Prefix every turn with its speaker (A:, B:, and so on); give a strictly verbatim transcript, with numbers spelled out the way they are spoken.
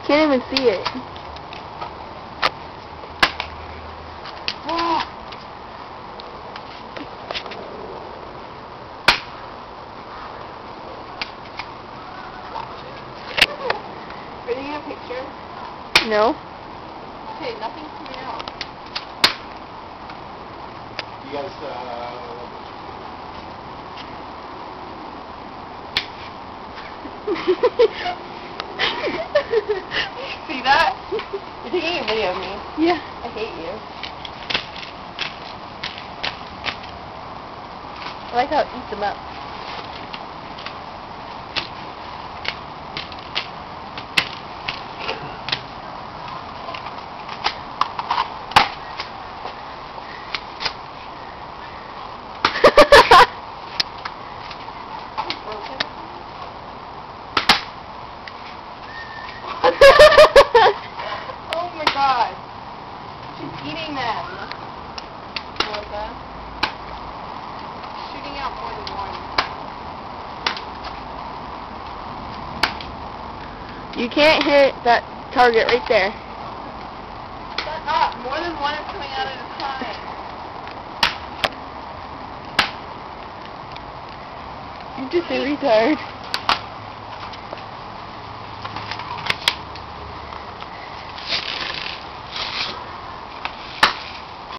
A: Can't even see it.
B: Are you taking a picture?
A: No.
B: Okay, nothing's coming out.
C: You guys, uh...
B: See that? You're taking a video of me.
A: Yeah.
B: I hate you.
A: I like how it eats them up.
B: Oh my god. She's eating them. Melissa. Shooting out more than one.
A: You can't hit that target right there.
B: Shut up. More than one is coming out at a time.
A: You're just a retard.